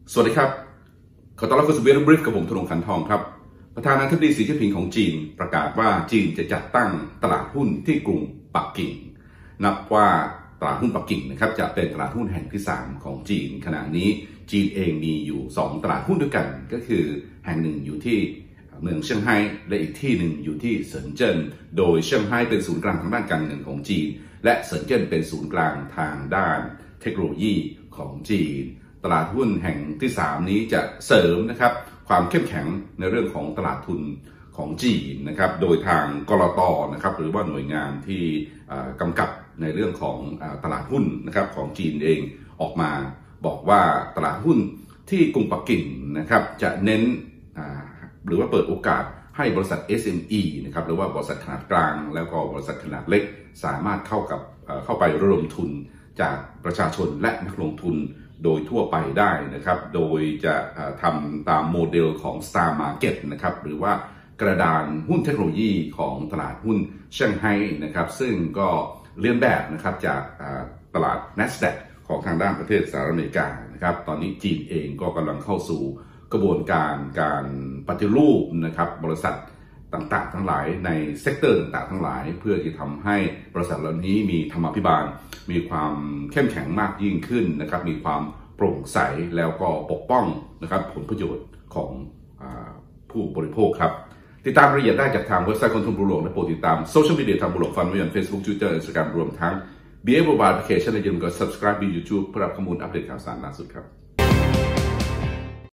สวัสดีครับขอต้อนรับเข้าสู่เบรบริฟกับผมธนงค์ ขันทองครับประธานาธิบดีสีจิ้นผิงของจีนประกาศว่าจีนจะจัดตั้งตลาดหุ้นที่กรุงปักกิ่งนับว่าตลาดหุ้นปักกิ่งนะครับจะเป็นตลาดหุ้นแห่งที่3ของจีนขณะนี้จีนเองมีอยู่2ตลาดหุ้นด้วยกันก็คือแห่งหนึ่งอยู่ที่เมืองเซี่ยงไฮ้และอีกที่หนึ่งอยู่ที่เซินเจิ้นโดยเซี่ยงไฮ้เป็นศูนย์กลางทางด้านการเงินของจีนและเซินเจิ้นเป็นศูนย์กลางทางด้านเทคโนโลยีของจีนตลาดหุ้นแห่งที่3นี้จะเสริมนะครับความเข้มแข็งในเรื่องของตลาดทุนของจีนนะครับโดยทางกลต.นะครับหรือว่าหน่วยงานที่กำกับในเรื่องของตลาดหุ้นนะครับของจีนเองออกมาบอกว่าตลาดหุ้นที่กรุงปักกิ่งนะครับจะเน้นหรือว่าเปิดโอกาสให้บริษัท SME นะครับหรือว่าบริษัทขนาดกลางแล้วก็บริษัทขนาดเล็กสามารถเข้าไประดมทุนจากประชาชนและนักลงทุนโดยทั่วไปได้นะครับโดยจะทำตามโมเดลของ Star Market นะครับหรือว่ากระดานหุ้นเทคโนโลยีของตลาดหุ้นเซี่ยงไฮ้นะครับซึ่งก็เลียนแบบนะครับจากตลาด NASDAQ ของทางด้านประเทศสหรัฐอเมริกานะครับตอนนี้จีนเองก็กำลังเข้าสู่กระบวนการปฏิรูปนะครับบริษัทต่างๆทั้งหลายในเซกเตอร์ต่างๆทั้งหลายเพื่อที่ทำให้บริษัทเหล่านี้มีธรรมาภิบาลมีความเข้มแข็งมากยิ่งขึ้นนะครับมีความโปร่งใสแล้วก็ปกป้องนะครับผลประโยชน์ของผู้บริโภคครับติดตามรายละเอียดได้จากทางเว็บไซต์คนทุนบุหลวงและโปรดติดตามโซเชียลมีเดียทางบุหลวงฟันไว้อย่าง Facebook Twitter Instagram รวมทั้ง BA Mobile Application และอย่าลืมกด subscribe ใน YouTube เพื่อรับข้อมูลอัปเดตข่าวสารล่าสุดครับ